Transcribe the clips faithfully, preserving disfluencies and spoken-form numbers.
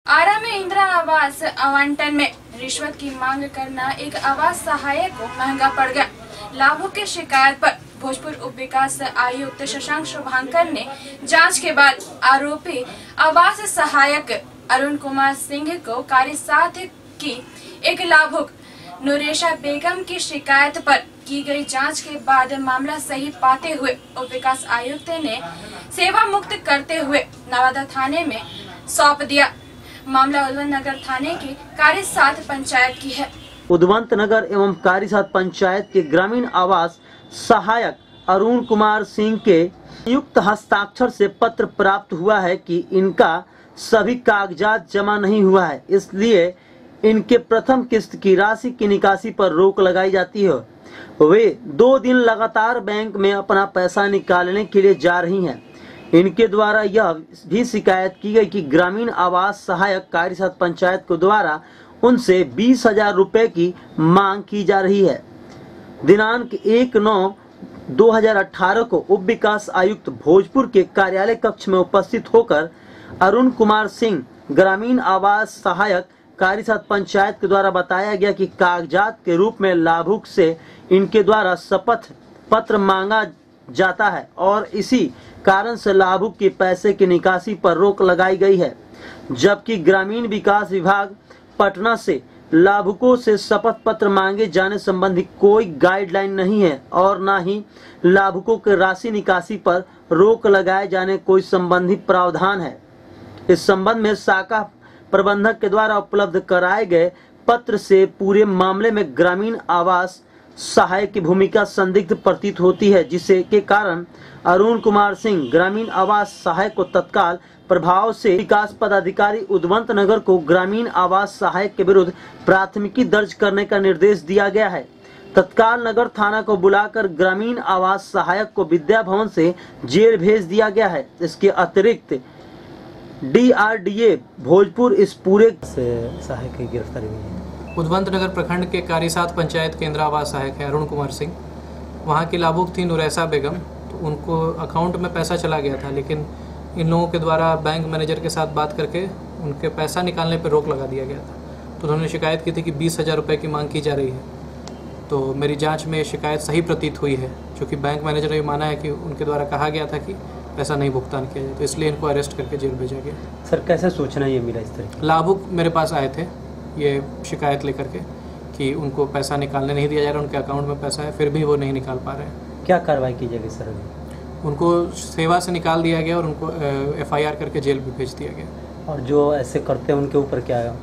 आरा में इंदिरा आवास आवंटन में रिश्वत की मांग करना एक आवास सहायक को महंगा पड़ गया। लाभुक की शिकायत पर भोजपुर उप विकास आयुक्त शशांक शुभांकर ने जांच के बाद आरोपी आवास सहायक अरुण कुमार सिंह को कार्यसाध की। एक लाभुक नूरेशा बेगम की शिकायत पर की गई जांच के बाद मामला सही पाते हुए उप विकास आयुक्त ने सेवा मुक्त करते हुए नवादा थाने में सौंप दिया। मामला उद्वंत नगर थाने की कार्यसाध पंचायत की है। उद्वंत नगर एवं कार्यसाध पंचायत के ग्रामीण आवास सहायक अरुण कुमार सिंह के संयुक्त हस्ताक्षर से पत्र प्राप्त हुआ है कि इनका सभी कागजात जमा नहीं हुआ है, इसलिए इनके प्रथम किस्त की राशि की निकासी पर रोक लगाई जाती है। वे दो दिन लगातार बैंक में अपना पैसा निकालने के लिए जा रही हैं। इनके द्वारा यह भी शिकायत की गई कि ग्रामीण आवास सहायक कार्यसाध पंचायत के द्वारा उनसे बीस हजार रुपए की मांग की जा रही है। दिनांक एक नौ दो हजार अठारह को उप विकास आयुक्त भोजपुर के कार्यालय कक्ष में उपस्थित होकर अरुण कुमार सिंह ग्रामीण आवास सहायक कार्यसाध पंचायत के द्वारा बताया गया कि कागजात के रूप में लाभुक से इनके द्वारा शपथ पत्र मांगा जाता है और इसी कारण से लाभुक के पैसे की निकासी पर रोक लगाई गई है, जबकि ग्रामीण विकास विभाग पटना से लाभुकों से शपथ पत्र मांगे जाने संबंधी कोई गाइडलाइन नहीं है और न ही लाभुकों के राशि निकासी पर रोक लगाए जाने कोई संबंधी प्रावधान है। इस संबंध में शाखा प्रबंधक के द्वारा उपलब्ध कराए गए पत्र से पूरे मामले में ग्रामीण आवास सहायक की भूमिका संदिग्ध प्रतीत होती है, जिसे के कारण अरुण कुमार सिंह ग्रामीण आवास सहायक को तत्काल प्रभाव से विकास पदाधिकारी उद्वंत नगर को ग्रामीण आवास सहायक के विरुद्ध प्राथमिकी दर्ज करने का निर्देश दिया गया है। तत्काल नगर थाना को बुलाकर ग्रामीण आवास सहायक को विद्या भवन से जेल भेज दिया गया है। इसके अतिरिक्त D R D A Bhojpur इस पूरे से सहायक की गिरफ्तारी हुई है। उद्वंत नगर प्रखंड के कार्यसाध पंचायत के इंदिरा आवास सहायक है अरुण कुमार सिंह। वहाँ की लाभुक थी नूरेशा बेगम, तो उनको अकाउंट में पैसा चला गया था, लेकिन इन लोगों के द्वारा बैंक मैनेजर के साथ बात करके उनके पैसा निकालने पर रोक लगा दिया गया था। तो उन्होंने शिकायत की थी कि बीस हज़ार रुपये की मांग की जा रही है। तो मेरी जांच में शिकायत सही प्रतीत हुई है, क्योंकि बैंक मैनेजर ने माना है कि उनके द्वारा कहा गया था कि पैसा नहीं भुगतान किया जाए, तो इसलिए इनको अरेस्ट करके जेल भेजा गया। सर, कैसे सूचना ये मिला इस तरह? लाभुक मेरे पास आए थे ये शिकायत लेकर के कि उनको पैसा निकालने नहीं दिया जा रहा, उनके अकाउंट में पैसा है, फिर भी वो नहीं निकाल पा रहे हैं। क्या कार्रवाई की जाएगी सर? उनको सेवा से निकाल दिया गया और उनको एफ आई आर करके जेल भी भेज दिया गया। और जो ऐसे करते हैं उनके ऊपर क्या है?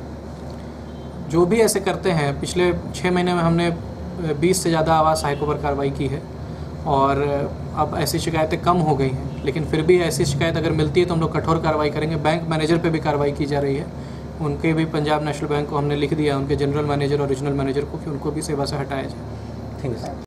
जो भी ऐसे करते हैं, पिछले छः महीने में हमने बीस से ज़्यादा आवास सहायकों पर कार्रवाई की है और अब ऐसी शिकायतें कम हो गई हैं, लेकिन फिर भी ऐसी शिकायत अगर मिलती है तो हम लोग कठोर कार्रवाई करेंगे। बैंक मैनेजर पे भी कार्रवाई की जा रही है। उनके भी पंजाब नेशनल बैंक को हमने लिख दिया, उनके जनरल मैनेजर और रीजनल मैनेजर को, कि उनको भी सेवा से हटाया जाए। Thank you sir.